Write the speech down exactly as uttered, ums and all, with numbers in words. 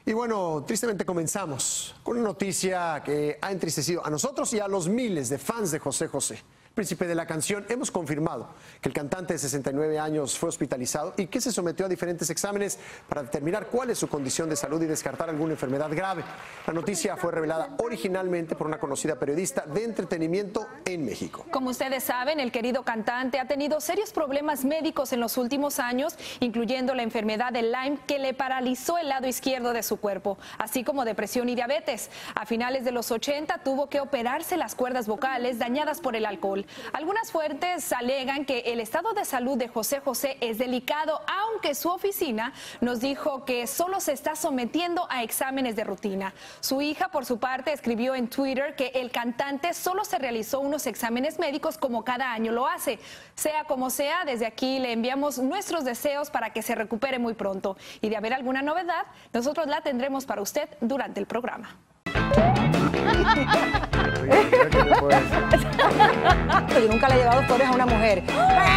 Y bueno, tristemente comenzamos con una noticia que ha entristecido a nosotros y a los miles de fans de José José. Príncipe de la canción, hemos confirmado que el cantante de sesenta y nueve años fue hospitalizado y que se sometió a diferentes exámenes para determinar cuál es su condición de salud y descartar alguna enfermedad grave. La noticia fue revelada originalmente por una conocida periodista de entretenimiento en México. Como ustedes saben, el querido cantante ha tenido serios problemas médicos en los últimos años, incluyendo la enfermedad de Lyme, que le paralizó el lado izquierdo de su cuerpo, así como depresión y diabetes. A finales de los ochenta tuvo que operarse las cuerdas vocales dañadas por el alcohol. Algunas fuentes alegan que el estado de salud de José José es delicado, aunque su oficina nos dijo que solo se está sometiendo a exámenes de rutina. Su hija, por su parte, escribió en Twitter que el cantante solo se realizó unos exámenes médicos como cada año lo hace. Sea como sea, desde aquí le enviamos nuestros deseos para que se recupere muy pronto. Y de haber alguna novedad, nosotros la tendremos para usted durante el programa. Yo nunca le he llevado flores a una mujer.